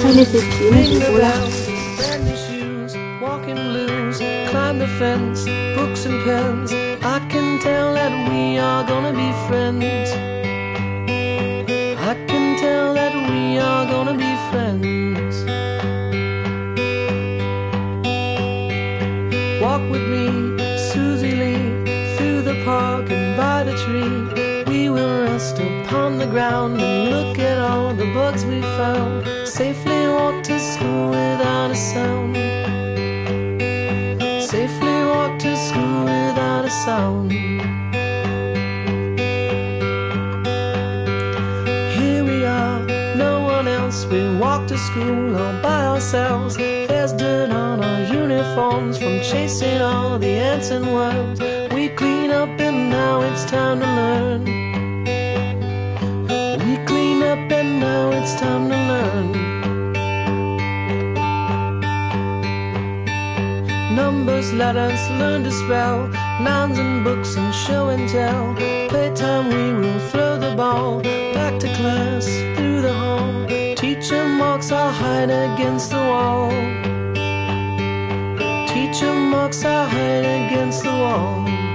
Fai le fettine di gola. Brand new shoes, walking blues, climb the fence, books and pens. I can tell that we are gonna be friends. I can tell that we are gonna be friends. Walk with me, Susie Lee, through the park and by the tree. We will rest upon the ground and look at all the bugs we found. Safely walk to school without a sound. Safely walk to school without a sound. Here we are, no one else. We walk to school all by ourselves. There's dirt on our uniforms from chasing all the ants and worms. We clean up and now it's time to learn. We clean up and now it's time to learn. Numbers, letters, learn to spell, nouns and books and show and tell. Playtime we will throw the ball, back to class, through the hall. Teacher marks our hide against the wall. Teacher marks our hide against the wall.